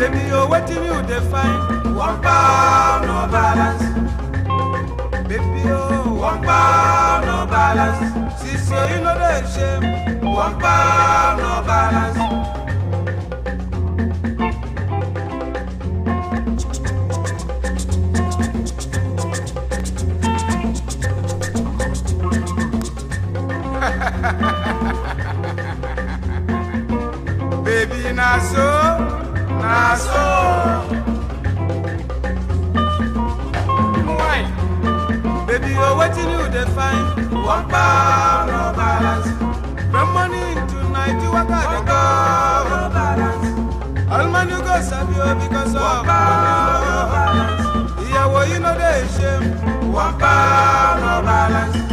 Baby, you're waiting, you define. One pound, no balance. Baby, oh, 1 pound, no balance. Sister, you know the shame. 1 pound, no balance. Baby, na so. Why? Baby, you're waiting, you define. 1 pound, no balance. From morning to night, you walk out the go. No balance. All man you go Sabio because of 1 pound, no balance. Yeah, well, you know the shame. 1 pound, no balance.